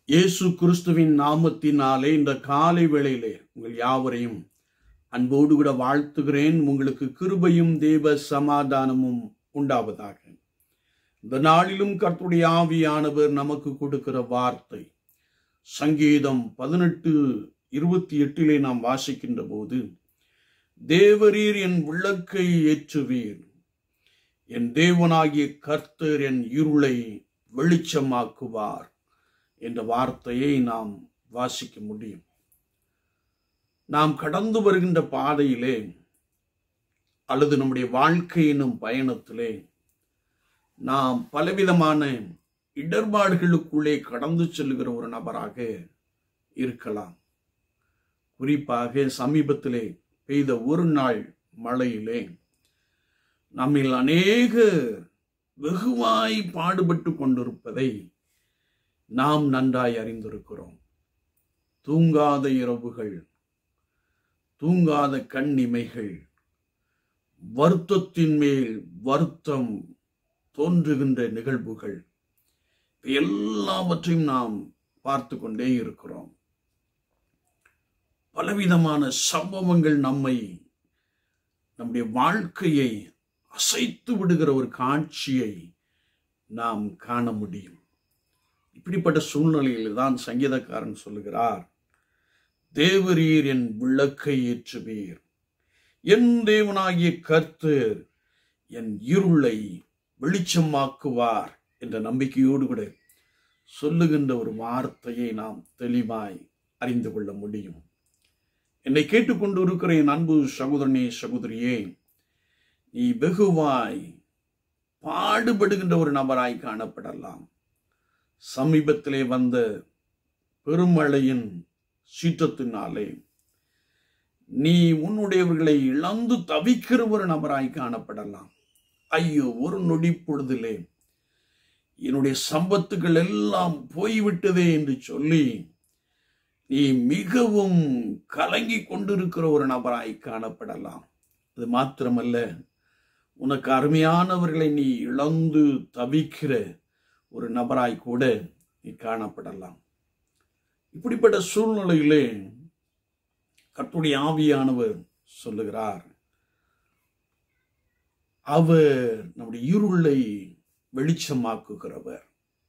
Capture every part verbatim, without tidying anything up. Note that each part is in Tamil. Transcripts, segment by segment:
இயேசு கிறிஸ்துவின் நாமத்தினாலே இந்த காலை வேளையிலே உங்கள் யாவரையும் அன்போடு கூட வாழ்த்துகிறேன். உங்களுக்கு கிருபையும் தேவ சமாதானமும் உண்டாவதாக. இந்த நாளிலும் கர்த்தருடைய ஆவியானவர் நமக்கு கொடுக்கிற வார்த்தை சங்கீதம் பதினெட்டு இருபத்தி எட்டிலே நாம் வாசிக்கின்ற போது, தேவரீர் என் விளக்கை ஏற்றுவீர், என் தேவனாகிய கர்த்தர் என் இருளை வெளிச்சமாக்குவார் என்ற வார்த்தையை நாம் வாசிக்க முடியும். நாம் கடந்து வருகின்ற பாதையிலே அல்லது நம்முடைய வாழ்க்கை எனும் பயணத்திலே நாம் பலவிதமான இடர்பாடுகளுக்குள்ளே கடந்து செல்லுகிற ஒரு நபராக இருக்கலாம். குறிப்பாக சமீபத்திலே பெய்த ஒரு நாள் மழையிலே நம்மில் அநேக வெகுவாய் பாடுபட்டு கொண்டிருப்பதை நாம் நன்றாய் அறிந்திருக்கிறோம். தூங்காத இரவுகள், தூங்காத கண்ணிமைகள், வருத்தத்தின் மேல் வருத்தம் தோன்றுகின்ற நிகழ்வுகள் எல்லாவற்றையும் நாம் பார்த்து கொண்டே இருக்கிறோம். பலவிதமான சம்பவங்கள் நம்மை நம்முடைய வாழ்க்கையை அசைத்து விடுகிற ஒரு காட்சியை நாம் காண முடியும். இப்படிப்பட்ட சூழ்நிலையில் தான் சங்கீதக்காரன் சொல்லுகிறார், தேவரீர் என் விளக்கை ஏற்றுவீர், என் தேவனாகிய கர்த்தர் என் இருளை வெளிச்சமாக்குவார் என்ற நம்பிக்கையோடு கூட சொல்லுகின்ற ஒரு வார்த்தையை நாம் தெளிவாய் அறிந்து கொள்ள முடியும். என்னை கேட்டுக்கொண்டு இருக்கிற என் அன்பு சகோதரனே சகோதரியே, நீ வெகுவாய் பாடுபடுகின்ற ஒரு நபராய் காணப்படலாம். சமீபத்திலே வந்த பெருமழையின் சீற்றத்தினாலே நீ உன்னுடையவர்களை இழந்து தவிக்கிற ஒரு நபராய் காணப்படலாம். ஐயோ, ஒரு நொடி பொழுதிலே என்னுடைய சம்பத்துகள் எல்லாம் போய்விட்டதே என்று சொல்லி நீ மிகவும் கலங்கி கொண்டிருக்கிற ஒரு நபராய் காணப்படலாம். அது மாத்திரமல்ல, உனக்கு அருமையானவர்களை நீ இழந்து தவிக்கிற ஒரு நபராய் கூட நீ காணப்படலாம். இப்படிப்பட்ட சூழ்நிலையிலே கர்த்தருடைய ஆவியானவர் சொல்லுகிறார், அவர் நம்முடைய இருளை வெளிச்சமாக்குகிறவர்.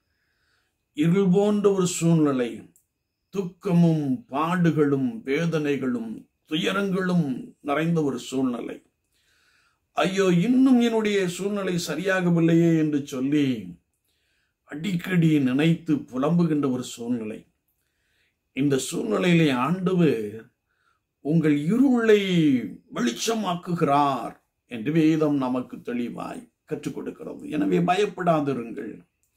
இருள் போன்ற ஒரு சூழ்நிலை, துக்கமும் பாடுகளும் வேதனைகளும் துயரங்களும் நிறைந்த ஒரு சூழ்நிலை. ஐயோ, இன்னும் என்னுடைய சூழ்நிலை சரியாகவில்லையே என்று சொல்லி அடிக்கடி நினைத்து புலம்புகின்ற ஒரு சூழ்நிலை. இந்த சூழ்நிலையிலே ஆண்டவர் உங்கள் இருளை வெளிச்சமாக்குகிறார் என்று வேதம் நமக்கு தெளிவாய் கற்றுக் கொடுக்கிறது. எனவே பயப்படாதிருங்கள்.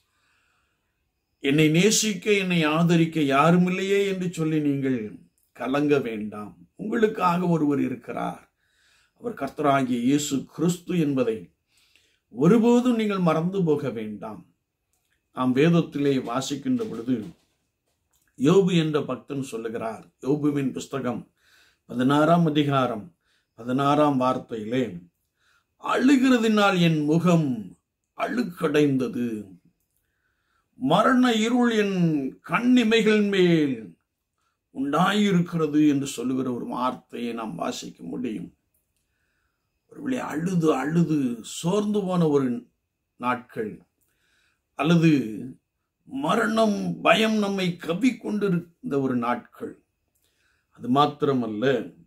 என்னை நேசிக்க, என்னை ஆதரிக்க யாரும் இல்லையே என்று சொல்லி நீங்கள் கலங்க வேண்டாம். உங்களுக்காக ஒருவர் இருக்கிறார். அவர் கர்த்தராகிய இயேசு கிறிஸ்து என்பதை ஒருபோதும் நீங்கள் மறந்து போக வேண்டாம். நாம் வேதத்திலே வாசிக்கின்ற பொழுது யோபு என்ற பக்தன் சொல்லுகிறார். யோபுவின் புஸ்தகம் பதினாறாம் அதிகாரம் பதினாறாம் வார்த்தையிலே, அழுகிறதினால் என் முகம் அழுக்கடைந்தது, மரண இருள் என் கண்ணிமைகள் மேல் உண்டாயிருக்கிறது என்று சொல்லுகிற ஒரு வார்த்தையை நாம் வாசிக்க முடியும். ஒருவேளை அழுது அழுது சோர்ந்து போன ஒரு நாட்கள், அல்லது மரணம் பயம் நம்மை கவ்விக்கொண்டிருந்த ஒரு நாட்கள். அது மாத்திரமல்ல,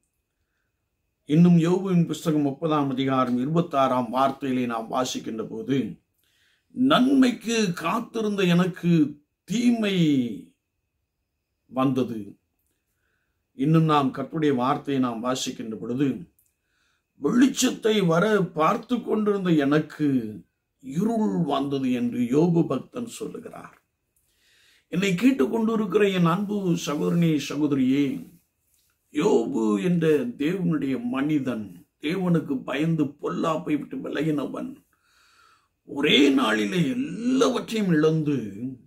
இன்னும் யோபுவின் புஸ்தகம் முப்பதாம் அதிகாரம் இருபத்தி ஆறாம் வார்த்தையிலே நாம் வாசிக்கின்ற போது, நன்மைக்கு காத்திருந்த எனக்கு தீமை வந்தது. இன்னும் நாம் கர்த்தருடைய வார்த்தையை நாம் வாசிக்கின்ற பொழுது, வெளிச்சத்தை வர பார்த்து கொண்டிருந்த எனக்கு இருள் வந்தது என்று யோபு பக்தன் சொல்லுகிறார். என்னை கேட்டுக்கொண்டிருக்கிற என் அன்பு சகோதரனே சகோதரியே, யோபு என்ற தேவனுடைய மனிதன், தேவனுக்கு பயந்து பொல்லாப்பை விட்டு விலகினவன், ஒரே நாளிலே எல்லாவற்றையும் இழந்து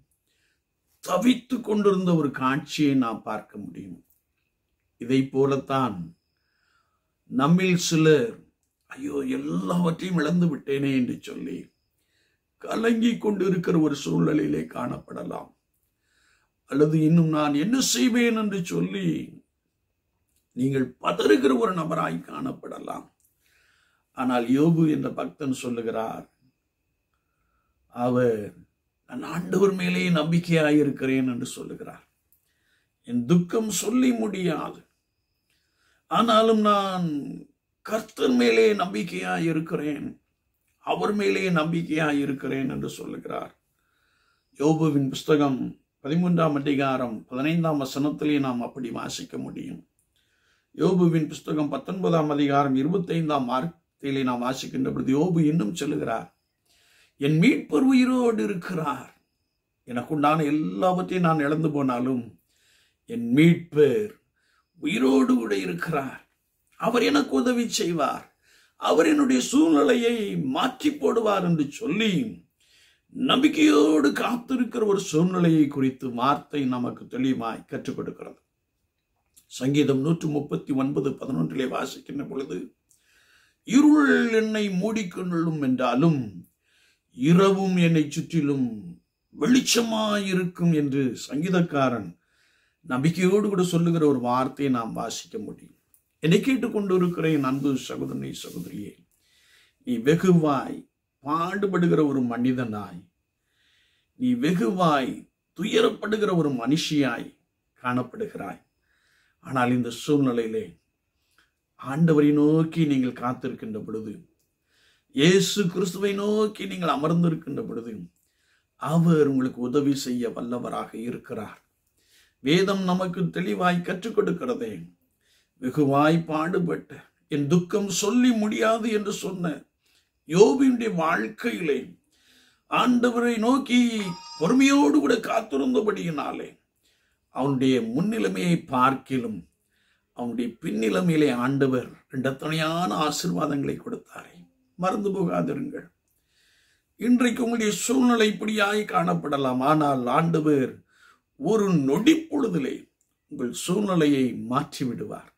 தவித்து கொண்டிருந்த ஒரு காட்சியை நாம் பார்க்க முடியும். இதை போலத்தான் நம்மில் சிலர், ஐயோ எல்லாவற்றையும் இழந்து விட்டேனே என்று சொல்லி கலங்கி கொண்டு இருக்கிற ஒரு சூழ்நிலையிலே காணப்படலாம். அல்லது இன்னும் நான் என்ன செய்வேன் என்று சொல்லி நீங்கள் பதறுகிற ஒரு நபராய் காணப்படலாம். ஆனால் யோபு என்ற பக்தன் சொல்லுகிறார், அவர் நான் ஆண்டவர் மேலே நம்பிக்கையாயிருக்கிறேன் என்று சொல்லுகிறார். என் துக்கம் சொல்லி முடியாது, ஆனாலும் நான் கர்த்தர் மேலே நம்பிக்கையாயிருக்கிறேன், அவர் மேலே நம்பிக்கையாயிருக்கிறேன் என்று சொல்லுகிறார். யோபுவின் புஸ்தகம் பதிமூன்றாம் அதிகாரம் பதினைந்தாம் வசனத்திலே நாம் அப்படி வாசிக்க முடியும். யோபுவின் புஸ்தகம் பத்தொன்பதாம் அதிகாரம் இருபத்தி ஐந்தாம் வார்த்தையிலே நாம் வாசிக்கின்ற பொழுது யோபு இன்னும் சொல்லுகிறார், என் மீட்பர் உயிரோடு இருக்கிறார். எனக்குண்டான எல்லாவற்றையும் நான் இழந்து போனாலும் என் மீட்பர் உயிரோடு கூட இருக்கிறார். அவர் எனக்கு உதவி செய்வார், அவர் என்னுடைய சூழ்நிலையை மாற்றி போடுவார் என்று சொல்லி நம்பிக்கையோடு காத்திருக்கிற ஒரு சூழ்நிலையை குறித்து வார்த்தை நமக்கு தெளிவாய் கற்றுக் கொடுக்கிறது. சங்கீதம் நூற்று முப்பத்தி ஒன்பது பதினொன்றிலே வாசிக்கின்ற பொழுது, இருள் என்னை மூடிக்கொள்ளும் என்றாலும் இரவும் என்னை சுற்றிலும் வெளிச்சமாயிருக்கும் என்று சங்கீதக்காரன் நம்பிக்கையோடு கூட சொல்லுகிற ஒரு வார்த்தையை நாம் வாசிக்க முடியும். என்னை கேட்டுக்கொண்டு இருக்கிற என் அன்பு சகோதரனை சகோதரியே, நீ வெகுவாய் பாடுபடுகிற ஒரு மனிதனாய், நீ வெகுவாய் துயரப்படுகிற ஒரு மனுஷியாய் காணப்படுகிறாய். ஆனால் இந்த சூழ்நிலையிலே ஆண்டவரை நோக்கி நீங்கள் காத்திருக்கின்ற பொழுது, இயேசு கிறிஸ்துவை நோக்கி நீங்கள் அமர்ந்திருக்கின்ற பொழுது, அவர் உங்களுக்கு உதவி செய்ய வல்லவராக இருக்கிறார். வேதம் நமக்கு தெளிவாய் கற்றுக் கொடுக்கிறதே, வெகுவாய் பாடுபட்ட என் துக்கம் சொல்லி முடியாது என்று சொன்ன யோபுவினுடைய வாழ்க்கையிலே ஆண்டவரை நோக்கி பொறுமையோடு கூட காத்திருந்தபடியினாலே அவனுடைய முன்னிலைமையை பார்க்கிலும் அவனுடைய பின்னிலைமையிலே ஆண்டவர் இரண்டத்தனையான ஆசீர்வாதங்களை கொடுத்தாரே. மறந்து போகாதிருங்கள். இன்றைக்கு உங்களுடைய சூழ்நிலை இப்படியாய் காணப்படலாம், ஆனால் ஆண்டவர் ஒரு நொடி பொழுதிலே உங்கள் சூழ்நிலையை மாற்றி விடுவார்.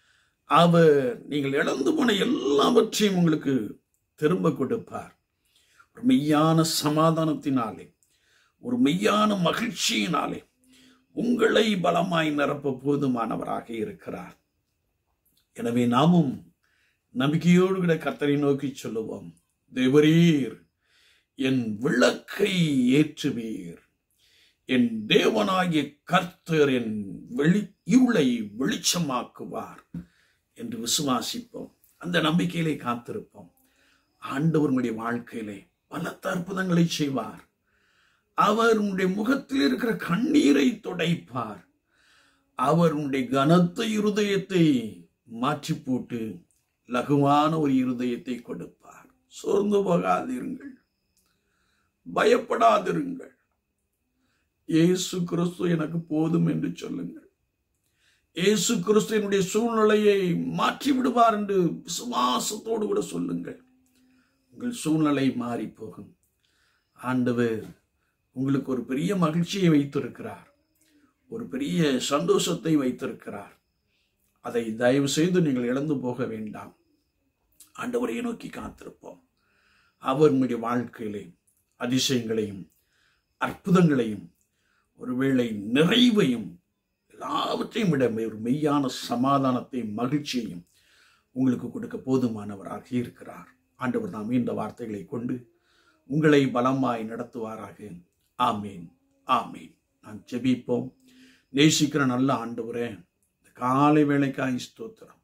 அவர் நீங்கள் இழந்து போன எல்லாவற்றையும் உங்களுக்கு திரும்ப கொடுப்பார். ஒரு மெய்யான சமாதானத்தினாலே, ஒரு மெய்யான மகிழ்ச்சியினாலே உங்களை பலமாய் நிரப்ப போதுமானவராக இருக்கிறார். எனவே நாமும் நம்பிக்கையோடு கூட கர்த்தரை நோக்கி சொல்லுவோம், தேவரீர் என் விளக்கை ஏற்றுவீர், என் தேவனாகிய கர்த்தர் என் வெளி இருளை வெளிச்சமாக்குவார் என்று விசுவாசிப்போம். அந்த நம்பிக்கையிலே காத்திருப்போம். ஆண்டவர் உங்களுடைய வாழ்க்கையிலே பலத்த அற்புதங்களை செய்வார். அவர் உங்களுடைய முகத்தில் இருக்கிற கண்ணீரை துடைப்பார். அவர் உங்களுடைய கனத்த இருதயத்தை மாற்றி போட்டு லகுவான ஒரு இருதயத்தை கொடுப்பார். சோர்ந்து போகாதிருங்கள், பயப்படாதிருங்கள். இயேசு கிறிஸ்து எனக்கு போதும் என்று சொல்லுங்கள். இயேசு கிறிஸ்து என்னுடைய சூழ்நிலையை மாற்றி விடுவார் என்று விசுவாசத்தோடு கூட சொல்லுங்கள். உங்கள் சூழ்நிலை மாறி போகும். ஆண்டவர் உங்களுக்கு ஒரு பெரிய மகிழ்ச்சியை வைத்திருக்கிறார், ஒரு பெரிய சந்தோஷத்தை வைத்திருக்கிறார். அதை தயவு செய்து நீங்கள் இழந்து போக வேண்டாம். ஆண்டவரை நோக்கி காத்திருப்போம். அவர் உங்களுடைய வாழ்க்கையிலே அதிசயங்களையும் அற்புதங்களையும் ஒருவேளை நிறைவையும் எல்லாவற்றையும் விட ஒரு மெய்யான சமாதானத்தை மகிழ்ச்சியையும் உங்களுக்கு கொடுக்க போதுமானவராக இருக்கிறார். ஆண்டவர் நாம் இந்த வார்த்தைகளை கொண்டு உங்களை பலமாய் நடத்துவாராக. ஆமீன், ஆமீன். நான் ஜெபிப்போம். நேசிக்கிற நல்ல ஆண்டவரே, இந்த காலை வேளைக்காய் ஸ்தோத்திரம்.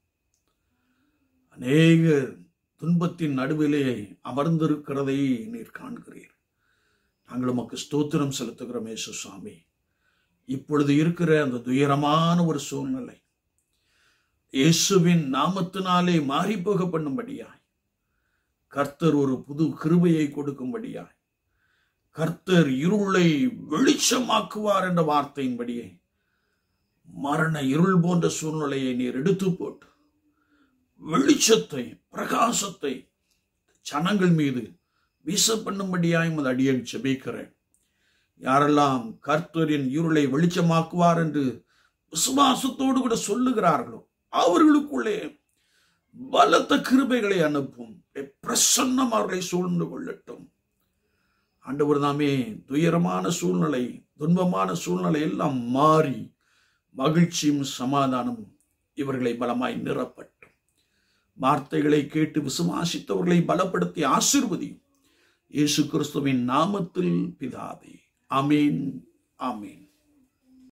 அநேக துன்பத்தின் நடுவிலே அமர்ந்திருக்கிறதை நீர் காண்கிறீர். நாங்கள் உமக்கு ஸ்தோத்திரம் செலுத்துகிறோம் இயேசு சுவாமி. இப்பொழுது இருக்கிற அந்த துயரமான ஒரு சூழ்நிலை இயேசுவின் நாமத்தினாலே மாறி போக பண்ணும்படியாய், கர்த்தர் ஒரு புது கிருபையை கொடுக்கும்படியாய், கர்த்தர் இருளை வெளிச்சமாக்குவார் என்ற வார்த்தையின்படியே மரண இருள் போன்ற சூழ்நிலையை நீர் எடுத்து போட்டு வெளிச்சத்தை பிரகாசத்தை ஜனங்கள் மீது வீச பண்ணும்படியாய் உமது அடியேன் ஜெபிக்கிறேன். யாரெல்லாம் கர்த்தரின் இருளை வெளிச்சமாக்குவார் என்று விசுவாசத்தோடு கூட சொல்லுகிறார்களோ அவர்களுக்குள்ளே பலத்த கிருபைகளை அனுப்பும். பிரசன்னம் அவர்களை சூழ்ந்து கொள்ளட்டும். ஆண்டவர் தாமே துயரமான சூழ்நிலை, துன்பமான சூழ்நிலை எல்லாம் மாறி மகிழ்ச்சியும் சமாதானமும் இவர்களை பலமாய் நிரப்பட்டும். வார்த்தைகளை கேட்டு விசுவாசித்தவர்களை பலப்படுத்தி ஆசீர்வதியும். இயேசு கிறிஸ்துவின் நாமத்தில் பிதாவே, ஆமீன், ஆமீன்.